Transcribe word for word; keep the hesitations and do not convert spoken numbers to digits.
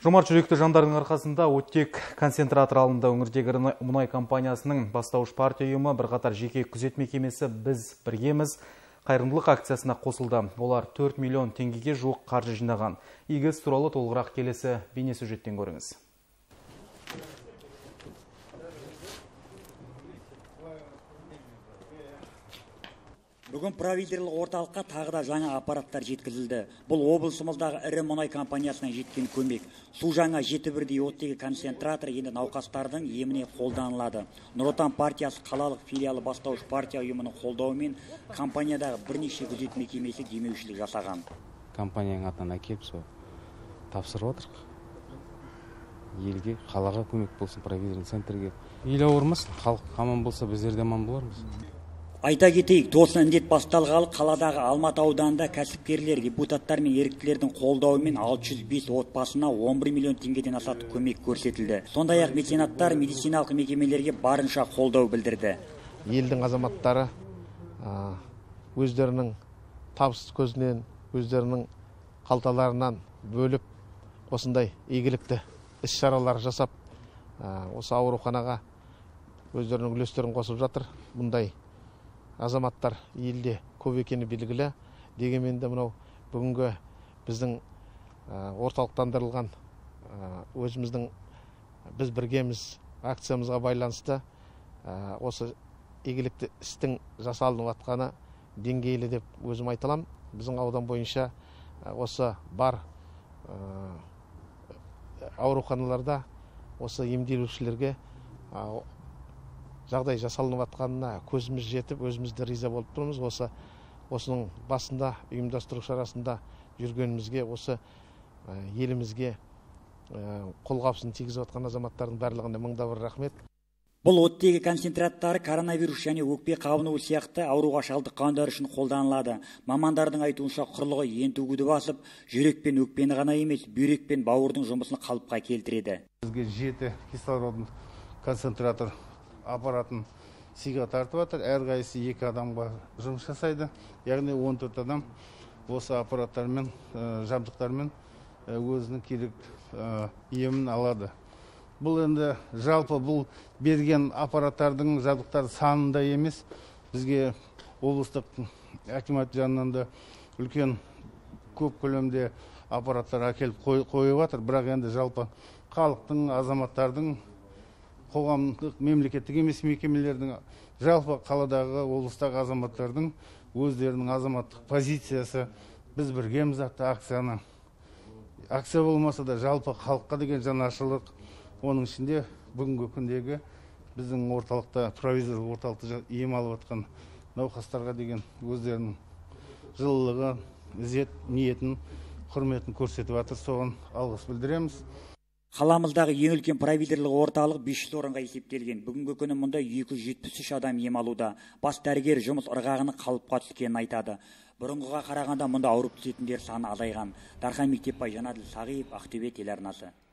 Жомарт жүректі жандардың арқасында оттек концентратор алынды. Өңірдегі мұнай компаниясының бастауыш партия ұйымы бірқатар жеке күзет мекемесі біз біргеміз қайырымдылық акциясына қосылды. Олар төрт миллион теңгеге жуық қаржы жинаған. Игі іс туралы толығырақ келесі бейнесюжеттен көріңіз. Бүгін провизорлық орталыққа тағы да жаңа аппараттар жеткізілді. Бұл облысымыздағы ірі мұнай компаниясынан жеткен көмек. Су жаңа жеті бірдей оттегі концентратор енді науқастардың еміне қолданылады. Нұр Отан партиясы қалалық филиалы бастауыш партия ұйымының қолдауымен компаниядағы бірнеше күзет мекемесі демеушілік жасаған. Компанияның атынан әкеліп сол тапсырып отырық. Елге, қалаға көмек болсын, провизорлық центрге. Ел ауырмасын, халық аман болса, біздер де аман болармыз. Айта кетейік, тосын індет басталғалы қаладағы Алматы ауданында кәсіпкерлер, депутаттар мен еріктілердің қолдауымен алты жүз бес отбасына он бір миллион теңгеден асатын көмек көрсетілді. Сондай-ақ меценаттар медициналық мекемелерге барынша қолдау білдірді. Елдің азаматтары өздерінің табыс көзінен, өздерінің қалталарынан бөліп, осындай игілікті іс-шаралар жасап, осы ауруханаға өздерінің үлестерін қосып жатыр. Бұндай азаматтар елде көп екені белгілі. Дегенмен де мынау бүгінгі біздің орталықтандырылған өзіміздің біз біргеміз акциямызға байланысты осы игілікті істің жасалынып жатқаны деңгейлі деп өзім айталам. Біздің аудан бойынша осы бар ауруханаларда осы емделушілерге жағдай жасалынып жатқанына көзіміз жетіп, өзімізді риза болып тұрмыз. Осы осының басында ұйымдастыру шарасында жүргенімізге, осы елімізге қолғабысын тигізіп жатқан азаматтардың барлығына мыңда бір рахмет. Бұл оттегі концентраттары коронавирус және өкпе қабынуы сияқты ауруға шалдыққандар үшін қолданылады. Мамандардың айтуынша құрылғы ен төгуді басып, жүрек пен өкпені ғана емес, бүйрек пен бауырдың жұмысын қалыпқа келтіреді. Бізге жеті кислородный концентратор аппаратын сыйға тартып жатыр. Әрқайсысы екі адамға жұмыс жасайды. Яғни он төрт адам осы аппараттармен, жабдықтармен өзінің керек емін алады. Бұл енді жалпы бұл берген аппараттардың жабдықтар санында емес. Бізге облыстық акимат жанынан да үлкен көп көлемде аппараттар әкеліп қойып жатыр. Бірақ енді жалпы халықтың, азаматтардың, қоғамдық, мемлекеттік емес мекемелердің, жалпы қаладағы, облыстағы азаматтардың өздерінің азаматтық позициясы біз біргеміз атты акцияны. Акция болмаса да жалпы халыққа деген жанашырлық, оның ішінде бүгінгі күндегі біздің орталықта, провизорлық орталықта ем алып жатқан науқастарға деген өздерінің жылылығы, ізет, ниетін, құрметін көрсетіп жатыр. Соған алғыс білдіреміз. Қаламыздағы ең үлкен провизорлық орталық бес жүз орынға есептелген. Бүгінгі күні мұнда екі жүз жетпіс үш адам ем алуда. Бас дәрігер жұмыс ырғағының қалыпқа түскенін айтады. Бұрынғыға қарағанда мұнда ауырып түсетіндер саны азайған. Дархан Мектепбай, Жанаділ Сағиев, Ақтөбе телеарнасы.